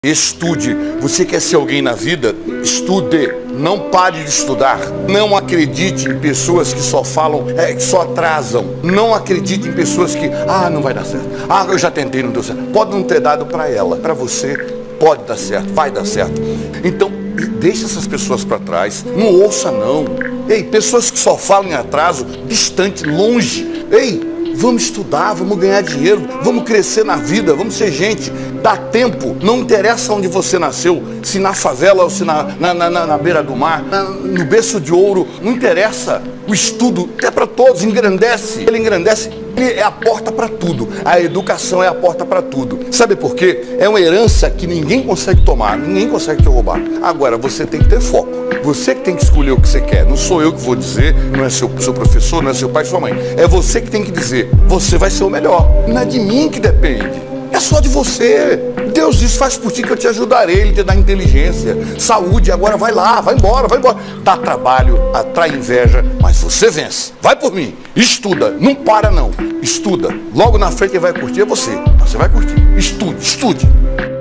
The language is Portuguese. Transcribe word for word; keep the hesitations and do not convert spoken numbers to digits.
Estude. Você quer ser alguém na vida? Estude. Não pare de estudar. Não acredite em pessoas que só falam, é, que só atrasam. Não acredite em pessoas que, ah, não vai dar certo. Ah, eu já tentei, não deu certo. Pode não ter dado para ela. Para você, pode dar certo, vai dar certo. Então, deixe essas pessoas para trás. Não ouça, não. Ei, pessoas que só falam em atraso, distante, longe. Ei, vamos estudar, vamos ganhar dinheiro, vamos crescer na vida, vamos ser gente. Dá tempo, não interessa onde você nasceu, se na favela ou se na, na, na, na beira do mar, na, no berço de ouro, não interessa. O estudo é para todos, engrandece. Ele engrandece, ele é a porta para tudo. A educação é a porta para tudo. Sabe por quê? É uma herança que ninguém consegue tomar, ninguém consegue te roubar. Agora, você tem que ter foco. Você que tem que escolher o que você quer. Não sou eu que vou dizer, não é seu, seu professor, não é seu pai, sua mãe. É você que tem que dizer, você vai ser o melhor. Não é de mim que depende. É só de você. Deus diz, faz por ti que eu te ajudarei. Ele te dá inteligência, saúde. Agora vai lá, vai embora, vai embora. Dá trabalho, atrai inveja, mas você vence. Vai por mim, estuda, não para não. Estuda, logo na frente quem vai curtir é você. Você vai curtir, estude, estude.